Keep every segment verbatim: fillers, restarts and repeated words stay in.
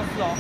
是哦。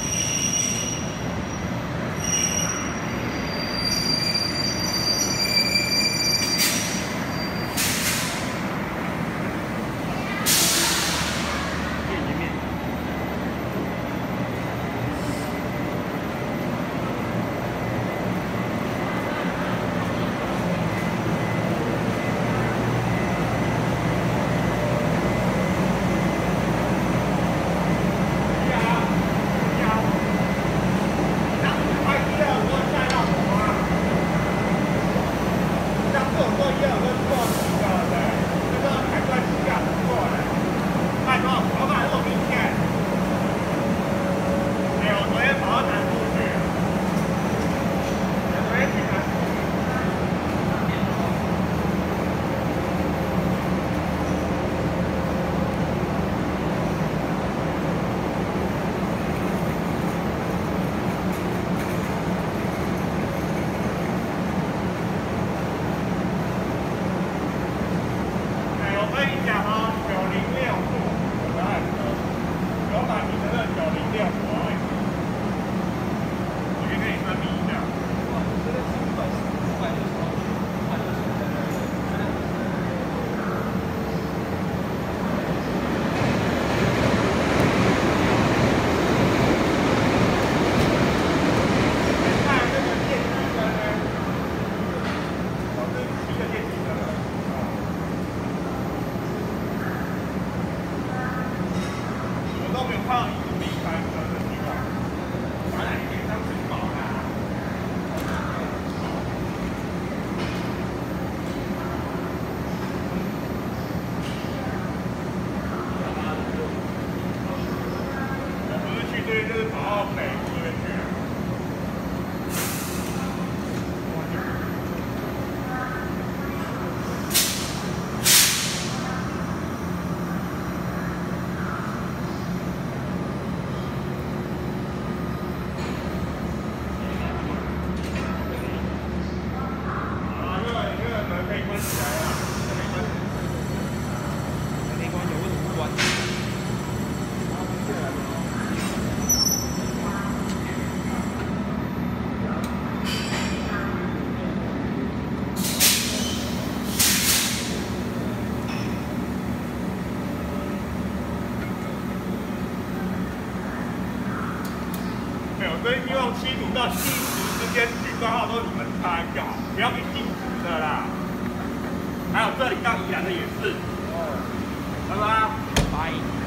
所以希望七组到七十之间举挂号都你们参考，不要给进组的啦。还有这里到宜兰的也是。哦，拜拜。拜。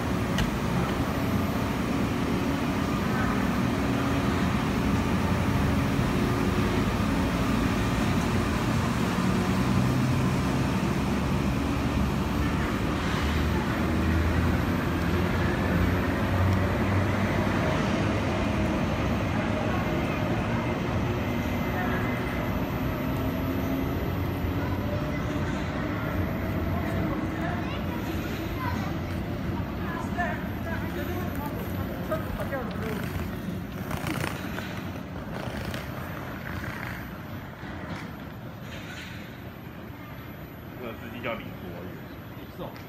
这个司机叫李国宇，是哦。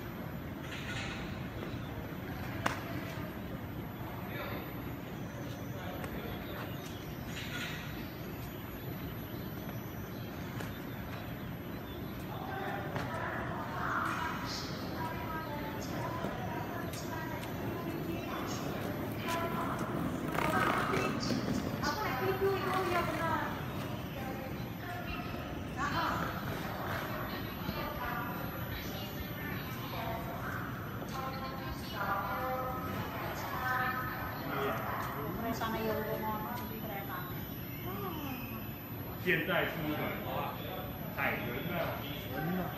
现在出门，逮人了，人了，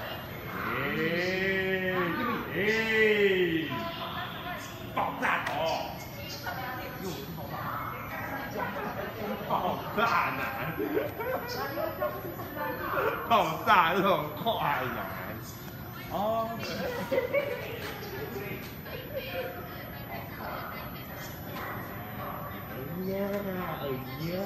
哎哎，爆炸头，又是爆炸，爆炸男，爆炸这种快男，哦。哎呀，哎呀！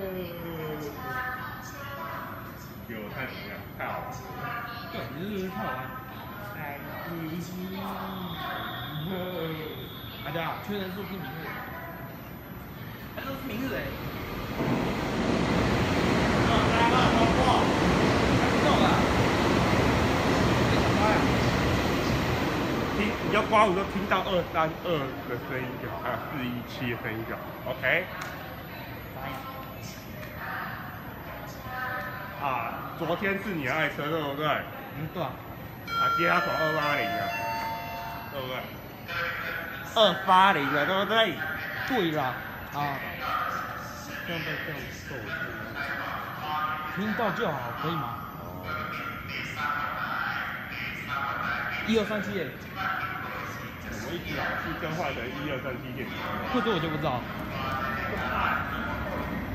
给我看怎么样？太好玩了！对，你是不是太好玩？哎，大家确认是不是你？ 这是明日哎。 二三二通过。 中了。 听，你要刮胡就听到二三二的声音就好，还有四一七的声音就好。OK。啊，昨天是你的爱车对不对？ 嗯，对啊。 啊，今天转二八零啊，对不对？二八零了，对不对？ 对了，啊， 这样被这样揍听到就好，可以吗？一二三七耶。 我们一直老是更换成一二三七电池。 这个我就不知道。